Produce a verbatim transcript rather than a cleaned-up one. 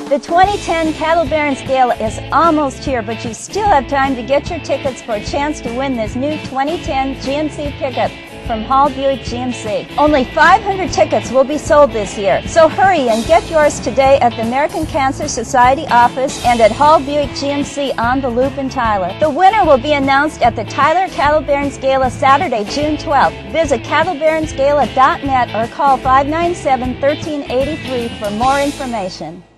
The twenty ten Cattle Barons Gala is almost here, but you still have time to get your tickets for a chance to win this new twenty ten G M C pickup from Hall Buick G M C. Only five hundred tickets will be sold this year, so hurry and get yours today at the American Cancer Society office and at Hall Buick G M C on the Loop in Tyler. The winner will be announced at the Tyler Cattle Barons Gala Saturday, June twelfth. Visit cattle barons gala dot net or call five nine seven, one three eight three for more information.